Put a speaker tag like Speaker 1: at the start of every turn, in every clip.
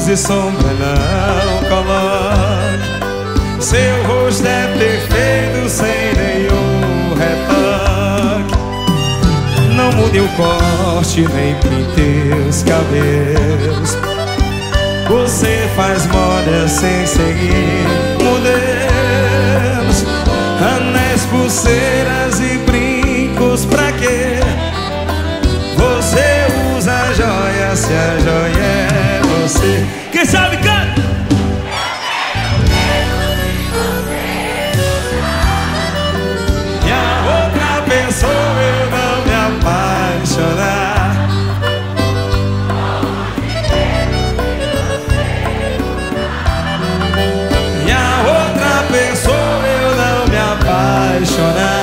Speaker 1: e sombra não coloque. Seu rosto é perfeito sem nenhum retoque. Não mude o corte nem pinte os cabelos. Você faz moda sem seguir modelos. Anéis, pulseiras e brincos pra quê? Você usa joia se a joia é você. Quem sabe canta! E a outra pessoa eu não me apaixonar. E a outra pessoa eu não me apaixonar.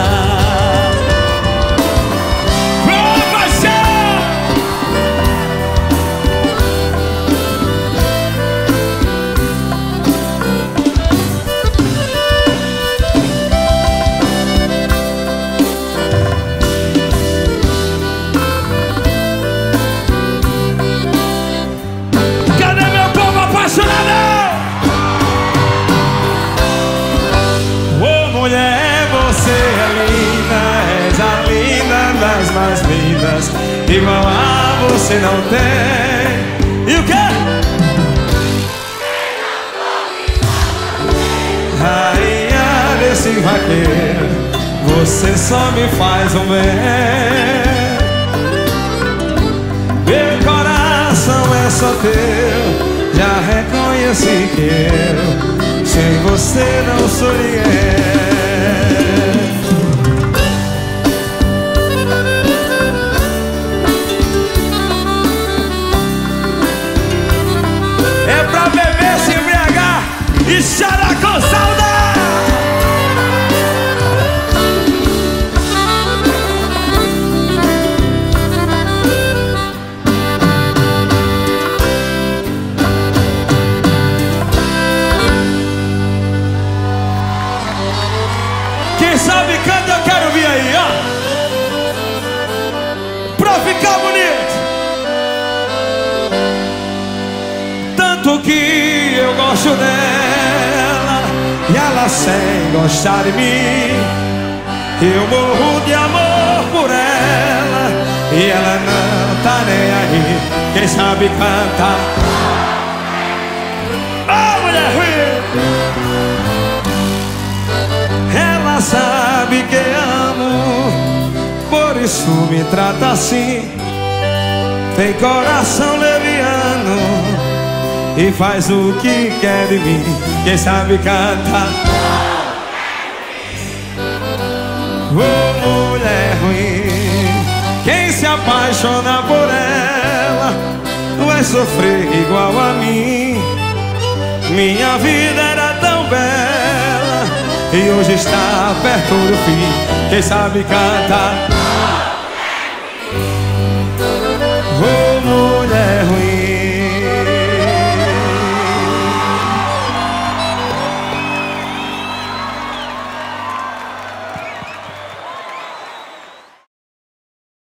Speaker 1: Mulher, você é linda, és a linda das mais lindas. Igual a você não tem. E o quê? Rainha desse vaqueiro, você só me faz um bem. Meu coração é só teu, já reconheci que eu sem você não sou ninguém. É pra beber, se embriagar e chorar com saudade. Quem sabe canta, eu quero vir aí, ó. Pra ficar bonito. Tanto que eu gosto dela e ela sem gostar de mim. Eu morro de amor por ela e ela não tá nem aí. Quem sabe canta. Oh, mulher ruim. Ela sabe que amo, por isso me trata assim. Tem coração leviano e faz o que quer de mim. Quem sabe canta. Oh, mulher ruim. Quem se apaixona por ela vai sofrer igual a mim. Minha vida era tão bela e hoje está perto do fim. Quem sabe canta.